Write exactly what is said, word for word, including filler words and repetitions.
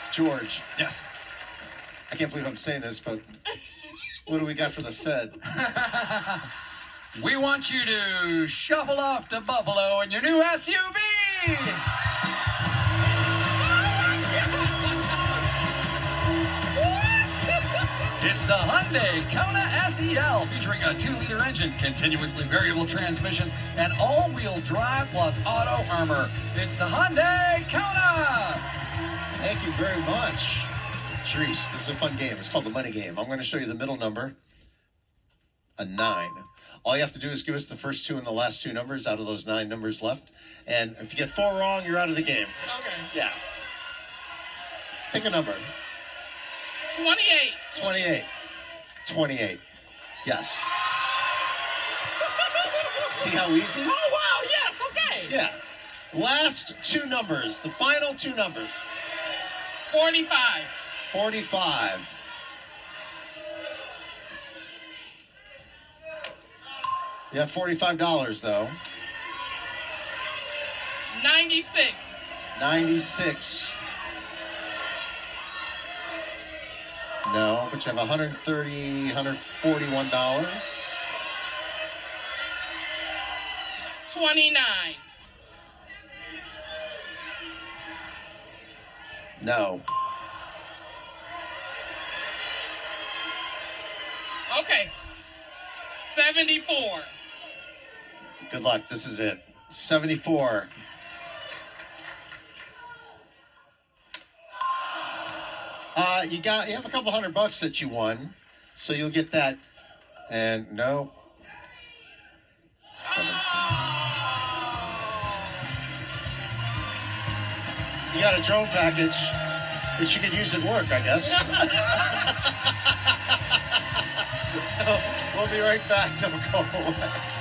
George, Yes. I can't believe I'm saying this, but what do we got for the Fed? We want you to shuffle off to Buffalo in your new S U V. It's the Hyundai Kona S E L, featuring a two liter engine, continuously variable transmission, and all-wheel drive plus auto armor. It's the Hyundai Kona. Thank you very much. Sharice, this is a fun game. It's called the money game. I'm going to show you the middle number, a nine. All you have to do is give us the first two and the last two numbers out of those nine numbers left. And if you get four wrong, you're out of the game. Okay. Yeah. Pick a number. twenty-eight. twenty-eight. twenty-eight. Yes. See how easy? Oh, wow, yes, okay. Yeah. Last two numbers, the final two numbers. forty-five. forty-five. You have forty-five dollars, though. ninety-six. ninety-six. No, but you have one hundred thirty, one hundred forty-one dollars. twenty-nine. No. Okay. seventy-four. Good luck. This is it. seventy-four. Uh, you got. You have a couple hundred bucks that you won, so you'll get that. And no. seventeen. You got a drone package that you could use at work, I guess. We'll be right back. Don't go away.